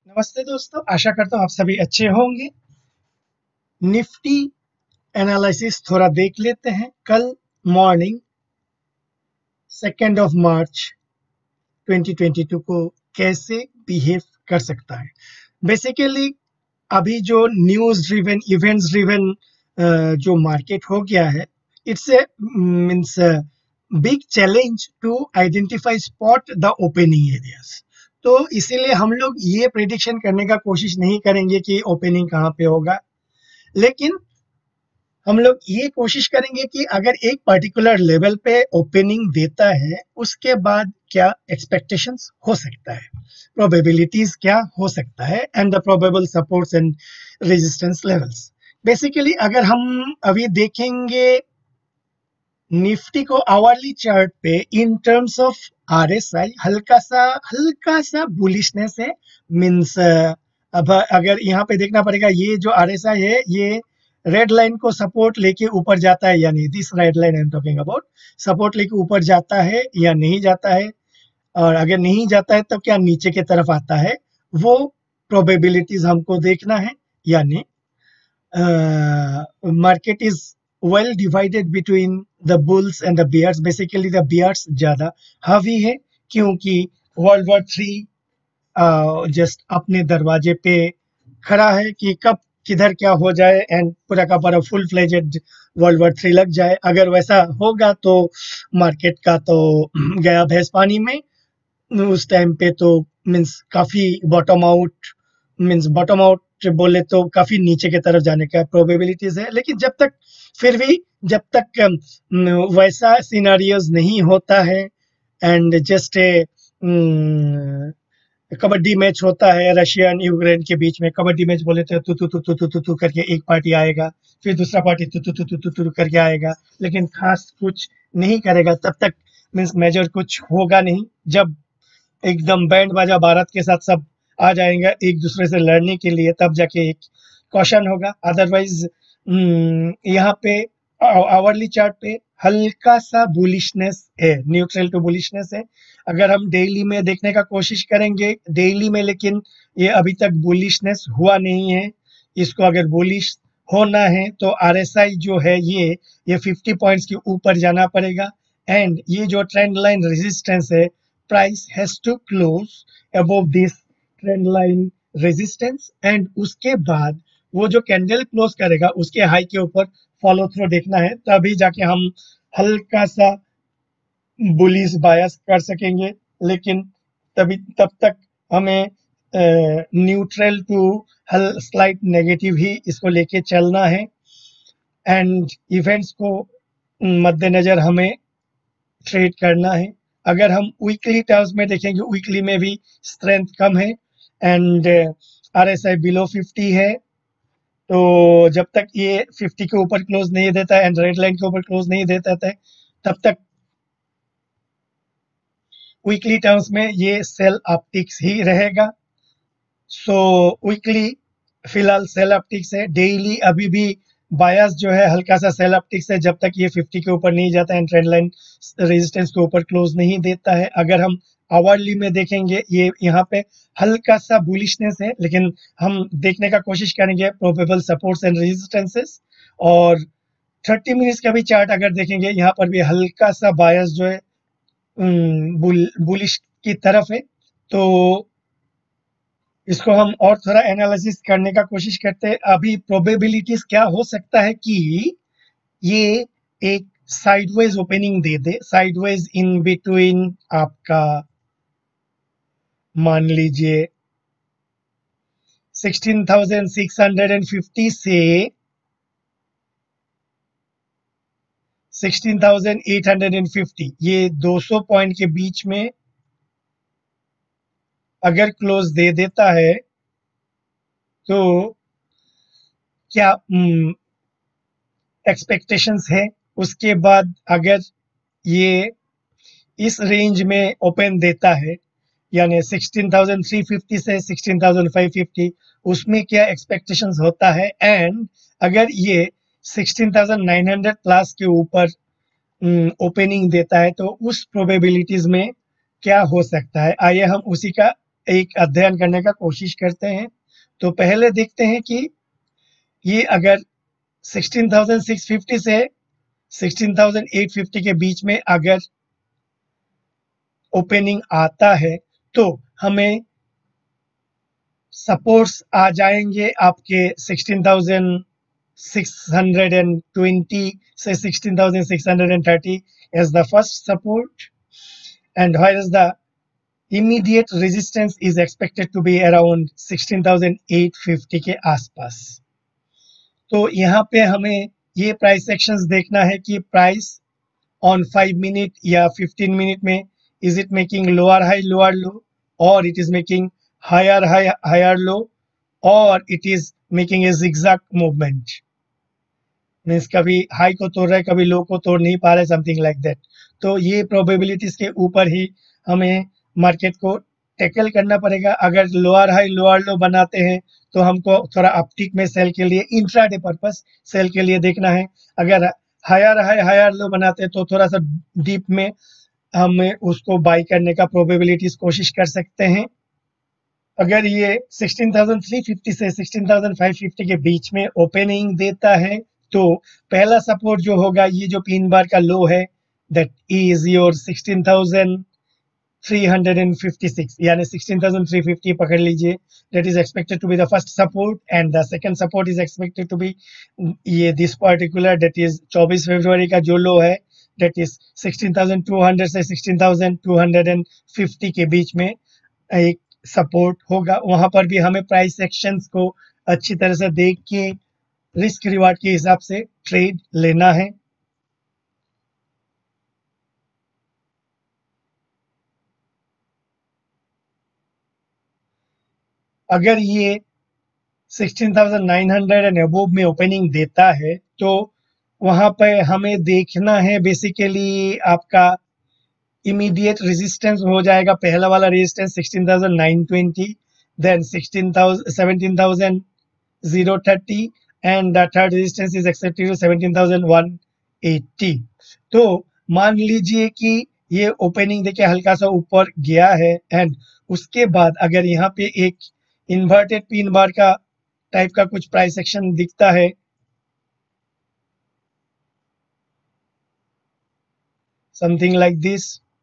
नमस्ते दोस्तों, आशा करता हूँ आप सभी अच्छे होंगे। निफ्टी एनालिसिस थोड़ा देख लेते हैं। कल मॉर्निंग 2 मार्च 2022 को कैसे बिहेव कर सकता है। बेसिकली अभी जो न्यूज़ ड्रिवन इवेंट्स ड्रिवन जो मार्केट हो गया है, it's a means big challenge to identify spot the opening areas. तो इसीलिए हम लोग ये प्रेडिक्शन करने का कोशिश नहीं करेंगे कि ओपनिंग कहाँ पे होगा, लेकिन हम लोग ये कोशिश करेंगे कि अगर एक पर्टिकुलर लेवल पे ओपनिंग देता है, उसके बाद क्या एक्सपेक्टेशंस हो सकता है, प्रोबेबिलिटीज क्या हो सकता है, and the probable supports and resistance levels. Basically अगर हम अभी देखेंगे निफ्टी को आवर्ली चार्ट पे इन टर्म्स ऑफ आरएसआई हल्का सा बुलिशनेस है। मींस अब अगर यहाँ पे देखना पड़ेगा, ये जो आरएसआई है ये रेड लाइन को सपोर्ट लेके ऊपर जाता है या नहीं। This red line I am talking about, support लेके ऊपर जाता है या नहीं जाता है, और अगर नहीं जाता है तो क्या नीचे की तरफ आता है, वो प्रोबेबिलिटीज हमको देखना है। यानी market is well divided between the bulls and the bears. Basically the bears ज्यादा हावी है क्योंकि वर्ल्ड वॉर 3 जस्ट अपने दरवाजे पे खड़ा है कि कब किधर क्या हो जाए एंड पूरा का पूरा फुल फ्लेजेड वर्ल्ड वॉर 3 लग जाए। अगर वैसा होगा तो मार्केट का तो गया भैंस पानी में। उस टाइम पे तो मीन्स काफी बॉटम आउट बोले तो काफी नीचे की तरफ जाने का प्रोबेबिलिटीज है। लेकिन जब तक वैसा सिनारियोज नहीं होता है and just a kabaddi match होता है रशिया एंड यूक्रेन के बीच में, कबड्डी मैच बोले तो तू तू तू तू तू तू तू करके एक पार्टी आएगा, फिर दूसरा पार्टी तू तू तू तू तू तू करके आएगा, लेकिन खास कुछ नहीं करेगा। तब तक मीन्स मेजर कुछ होगा नहीं। जब एकदम बैंड बाजा भारत के साथ सब आ जाएंगे एक दूसरे से लड़ने के लिए, तब जाके एक क्वेश्चन होगा। अदरवाइज यहाँ पे आवरली चार्ट पे हल्का सा बुलिशनेस है, न्यूट्रल टू बुलिशनेस है। अगर हम डेली में देखने का कोशिश करेंगे डेली में, लेकिन ये अभी तक बुलिशनेस हुआ नहीं है। इसको अगर बुलिश होना है तो आरएसआई जो है ये 50 पॉइंट्स के ऊपर जाना पड़ेगा। एंड ये जो ट्रेंड लाइन रेजिस्टेंस है, price has to close above this trend line resistance, and उसके बाद वो जो कैंडल क्लोज करेगा उसके हाई के ऊपर फॉलो थ्रू देखना है, तभी जाके हम हल्का सा बुलिश बायस कर सकेंगे। लेकिन तब तक हमें न्यूट्रल टू स्लाइट नेगेटिव ही इसको लेके चलना है। एंड इवेंट्स को मद्देनजर हमें ट्रेड करना है। अगर हम वीकली टर्म्स में देखेंगे, वीकली में भी स्ट्रेंथ कम है एंड आरएसआई बिलो 50 है। तो जब तक ये 50 के ऊपर क्लोज नहीं देता है एंड रेड लाइन के ऊपर क्लोज नहीं देता है, तब तक वीकली टर्म्स में ये सेल ऑप्टिक्स ही रहेगा। सो वीकली फिलहाल सेल ऑप्टिक्स है। डेली अभी भी बायस जो है हल्का सा सेल ऑप्टिक्स है, जब तक ये 50 के ऊपर नहीं जाता है, ट्रेंड लाइन रेजिस्टेंस के ऊपर क्लोज नहीं देता है। अगर हम आवरली में देखेंगे, ये यहाँ पे हल्का सा बुलिशनेस है, लेकिन हम देखने का कोशिश करेंगे प्रोबेबल सपोर्ट्स एंड रेजिस्टेंसेस। और 30 मिनट्स का भी चार्ट अगर देखेंगे, यहाँ पर भी हल्का सा बायस जो है बुलिश की तरफ है। तो इसको हम और थोड़ा एनालिसिस करने का कोशिश करते हैं। अभी प्रोबेबिलिटीज क्या हो सकता है कि ये एक साइडवेज ओपनिंग दे दे, साइडवेज इन बिटवीन आपका मान लीजिए 16,650 से 16,850, ये 200 पॉइंट के बीच में अगर क्लोज दे देता है तो क्या एक्सपेक्टेशंस है। उसके बाद अगर ये इस रेंज में ओपन देता है, यानी 16,350 से 16,550, उसमें क्या एक्सपेक्टेशंस होता है। एंड अगर ये 16,900 प्लस के ऊपर ओपनिंग देता है तो उस प्रोबेबिलिटीज में क्या हो सकता है। आइए हम उसी का एक अध्ययन करने का कोशिश करते हैं। तो पहले देखते हैं कि ये अगर 16,650 से 16,850 के बीच में अगर ओपनिंग आता है तो हमें सपोर्ट्स आ जाएंगे आपके 16,620 से 16,630 as the first support, and whereas the immediate resistance is expected to be around 16,850 के आसपास। तो यहाँ पे हमें ये प्राइस सेक्शंस देखना है कि प्राइस ऑन 5 मिनट या 15 मिनट में is it making lower high lower low, और it is making higher high higher low, और it is making a zigzag movement, means कभी हाई को तोड़ रहा है कभी लो को तोड़ नहीं पा रहा है, समथिंग लाइक दैट। तो ये प्रोबेबिलिटीज के ऊपर ही हमें मार्केट को टैकल करना पड़ेगा। अगर लोअर हाई लोअर लो बनाते हैं तो हमको थोड़ा अपटिक में सेल के लिए इंट्राडे पर्पस सेल के लिए देखना है। अगर हायर हाई हायर लो बनाते हैं तो थोड़ा सा डीप में हमें उसको बाई करने का प्रोबेबिलिटीज कोशिश कर सकते हैं। अगर ये 16,350 से 16,550 के बीच में ओपनिंग देता है तो पहला सपोर्ट जो होगा ये जो पिन बार का लो है, दैट इज योर 16,356 यानी 16,350 पकड़ लीजिए। That is expected to be the first support, and the second support is expected to be ये दिस पर्टिकुलर, दैट इज 24 फरवरी का जो लो है, दैट इज 16,200 से 16,250 के बीच में एक सपोर्ट होगा। वहां पर भी हमें प्राइस सेक्शंस को अच्छी तरह से देख के रिस्क रिवार्ड के हिसाब से ट्रेड लेना है। अगर ये 16,900 एंड अबव में ओपनिंग देता है तो वहां पर हमें देखना है बेसिकली आपका इमीडिएट रेजिस्टेंस हो जाएगा। पहला वाला resistance 16,920, then 17,030 and the third resistance is expected to 17,180। तो मान लीजिए कि ये ओपनिंग देके हल्का सा ऊपर गया है, एंड उसके बाद अगर यहाँ पे एक इन्वर्टेड पिन बार का टाइप का कुछ प्राइस एक्शन दिखता है, समथिंग लाइक दिस,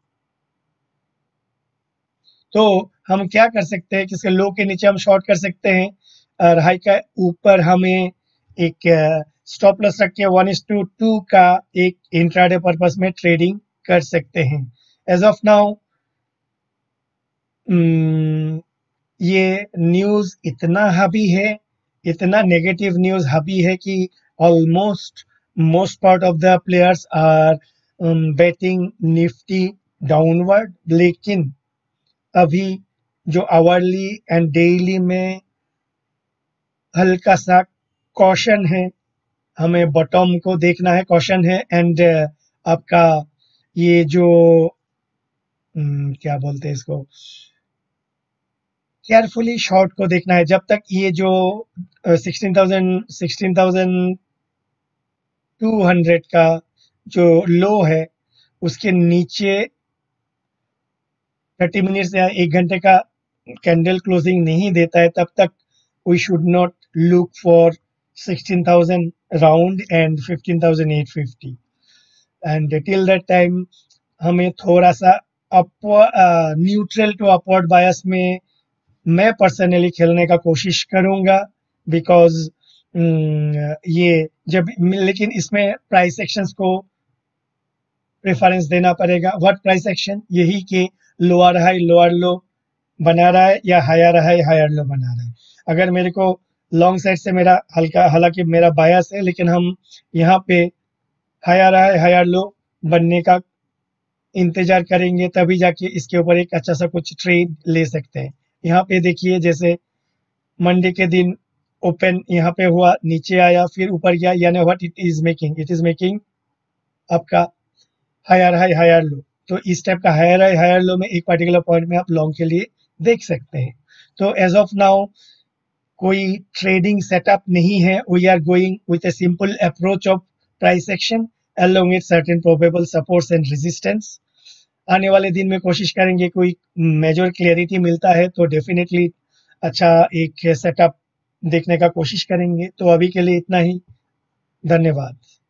तो हम क्या कर सकते हैं कि इसके लो के नीचे हम शॉर्ट कर सकते हैं, और हाई का ऊपर हमें एक स्टॉप लॉस रख के 1:2 का एक इंट्राडे पर्पस में ट्रेडिंग कर सकते हैं। एज ऑफ नाउ ये न्यूज इतना हावी है, इतना नेगेटिव न्यूज हावी है कि almost most part of the players are betting Nifty downward. लेकिन अभी जो आवरली एंड डेली में हल्का सा कॉशन है, हमें बॉटम को देखना है, कॉशन है, एंड आपका ये जो क्या बोलते हैं इसको, केयरफुली शॉर्ट को देखना है। जब तक ये जो 16,200 का जो लो है उसके नीचे 30 मिनट्स या 1 घंटे का कैंडल क्लोजिंग नहीं देता है, तब तक we should not look for 16,000 round and 15,850, and till that time हमें थोड़ा सा न्यूट्रल टू अपवर्ड बायस में मैं पर्सनली खेलने का कोशिश करूंगा, बिकॉज ये जब, लेकिन इसमें प्राइस एक्शंस को प्रेफरेंस देना पड़ेगा। व्हाट प्राइस एक्शन, यही कि लोअर हाई लोअर लो बना रहा है या हायर हाई हायर लो बना रहा है। अगर मेरे को लॉन्ग साइड से मेरा हल्का, हालांकि मेरा बायस है, लेकिन हम यहाँ पे हायर हाई हायर लो बनने का इंतजार करेंगे, तभी जाके इसके ऊपर एक अच्छा सा कुछ ट्रेड ले सकते हैं। यहाँ पे देखिए जैसे मंडे के दिन ओपन यहाँ पे हुआ, नीचे आया, फिर ऊपर गया, यानी व्हाट इट इज मेकिंग आपका हायर हाई हायर लो। तो इस टाइप का हायर हाई हायर लो में एक पर्टिकुलर पॉइंट में आप लॉन्ग के लिए देख सकते हैं। तो एज ऑफ नाउ कोई ट्रेडिंग सेटअप नहीं है, we are going with a simple approach of price action along with certain probable supports and resistance, आने वाले दिन में कोशिश करेंगे कोई मेजर क्लियरिटी मिलता है तो डेफिनेटली अच्छा एक सेटअप देखने का कोशिश करेंगे। तो अभी के लिए इतना ही। धन्यवाद।